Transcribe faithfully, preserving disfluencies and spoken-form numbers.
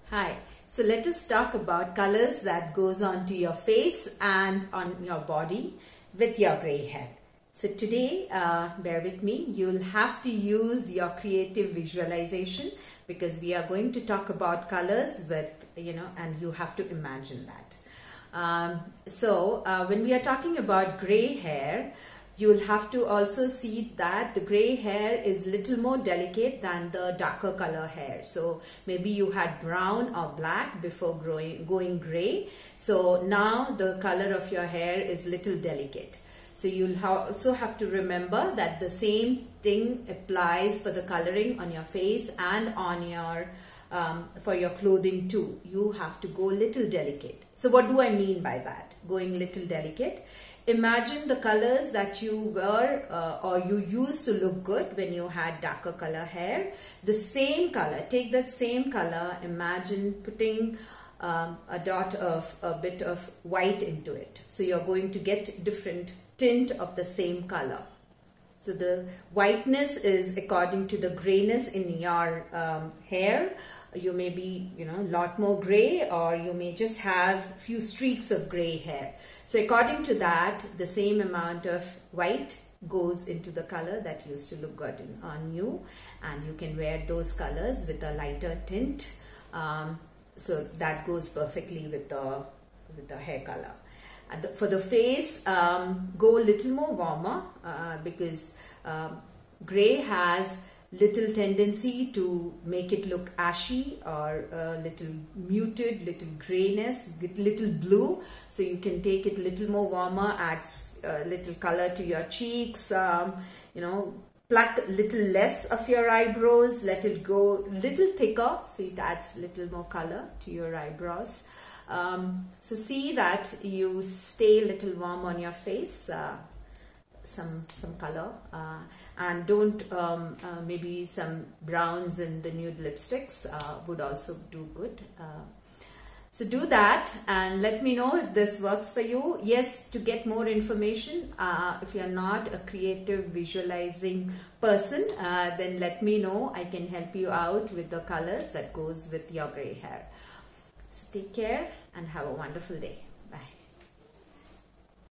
Hi, so let us talk about colors that goes onto your face and on your body with your gray hair. So today, uh, bear with me, you'll have to use your creative visualization because we are going to talk about colors with, you know, and you have to imagine that. Um, so uh, when we are talking about gray hair, you'll have to also see that the gray hair is little more delicate than the darker color hair. So maybe you had brown or black before growing, going gray. So now the color of your hair is little delicate. So you'll ha also have to remember that the same thing applies for the coloring on your face and on your um, for your clothing too. You have to go little delicate. So what do I mean by that? Going little delicate. Imagine the colors that you were uh, or you used to look good when you had darker color hair. The same color, take that same color, imagine putting um, a dot of a bit of white into it. So you're going to get different tint of the same color. So the whiteness is according to the grayness in your um, hair. You may be, you know, a lot more gray, or you may just have few streaks of gray hair. So according to that, the same amount of white goes into the color that used to look good in, on you, and you can wear those colors with a lighter tint. Um, so that goes perfectly with the with the hair color. And the, for the face, um, go a little more warmer uh, because um, gray has little tendency to make it look ashy or a little muted, little grayness, little blue. So you can take it a little more warmer, add a little color to your cheeks, um, you know, pluck a little less of your eyebrows, let it go little thicker, so it adds little more color to your eyebrows. Um, so see that you stay a little warm on your face, uh, some some color, uh, and don't um, uh, maybe some browns in the nude lipsticks uh, would also do good. Uh, so do that and let me know if this works for you. Yes, to get more information, uh, if you're not a creative visualizing person, uh, then let me know. I can help you out with the colors that goes with your gray hair. So take care and have a wonderful day.